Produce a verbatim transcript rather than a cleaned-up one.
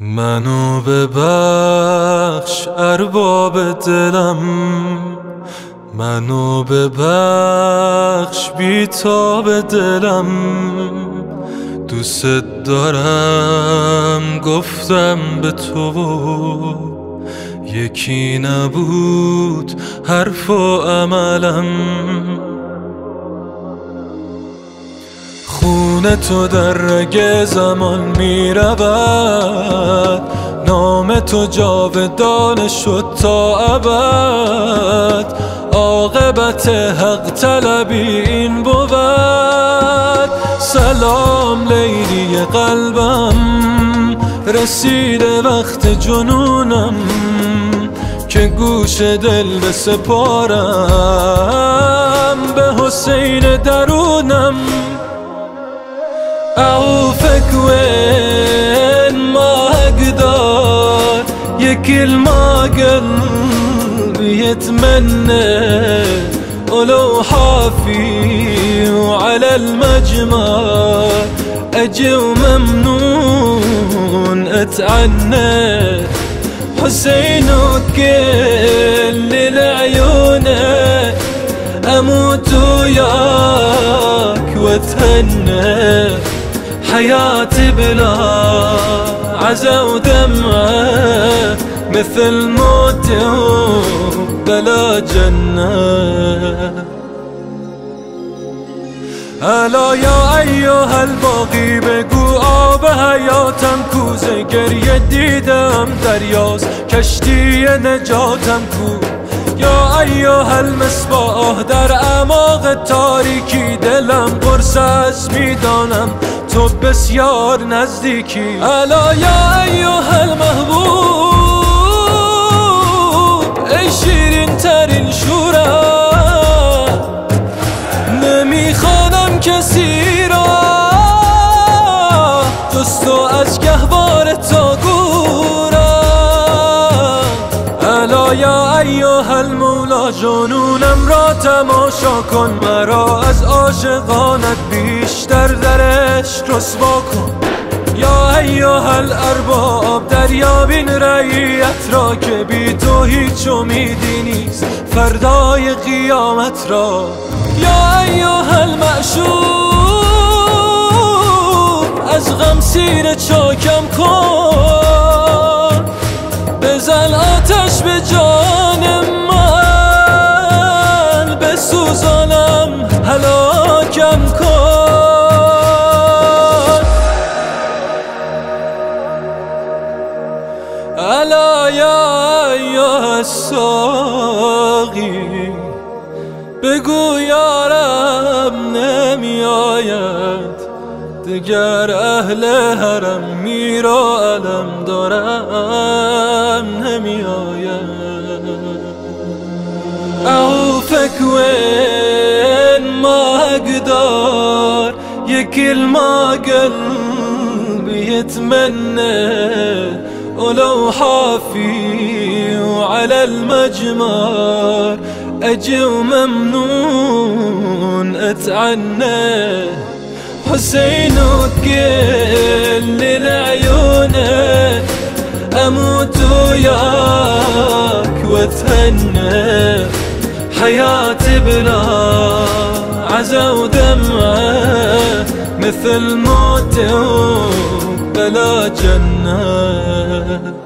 منو ببخش ارباب دلم، منو ببخش بیتاب دلم. دوست دارم گفتم به تو، یکی نبود حرف و عملم. خون تو در رگ زمان می رود، نام تو جاودان شد تا ابد. عاقبت حق طلبی این بود. سلام لیلی قلبم، رسیده وقت جنونم که گوش دل بسپارم به حسین درونم. أعوفك وين ما أقدر، يا كل ما قلبي يتمنى، ولو حافي وعلى المجمر أجي وممنون أتعنى. حسين وكل العيونك أموت وياك واتهنى. حياتي بلا عزا ودمعة، مثل موت بلا جنة. الا یا ایها الباقی، بگو آب حیاتم کوزه گریه دیدم دریاست، کشتی نجاتم کو. یا ایها المصباح، در اعماق تاریکی دلم قرص از میدانم تو بسیار نزدیکی. الا یا ایها المحبوب، ای شیرین ترین شورم، نمیخوانم کسی را جز تو از گهواره تا گورم. الا یا ایها المولا، جنونم را تماشا کن، مرا از عاشقانت بیشتر در عشق رسوا کن. یا ایها الارباب، دریابین رعیت را که بی تو هیچ امیدی نیست فردای قیامت را. یا ایها المعشوق، از غم سیر چاکم کن، بزن آتش به جان من، بسوزانم هلاکم کن. الا یا ایها الساقی، بگو یارم نمی آید دیگر، اهل حرم میرا علم دارم نمی آید. أعوفك وين ما أقدر، يا كل ما قلبي يتمنى، ولو حافي وعلى المجمر أجي وممنون أتعنى. حسين وكل العيونك أموت وياك واتهنى. حياتي بلا عزا ودمعة، مثل موت بلا جنة.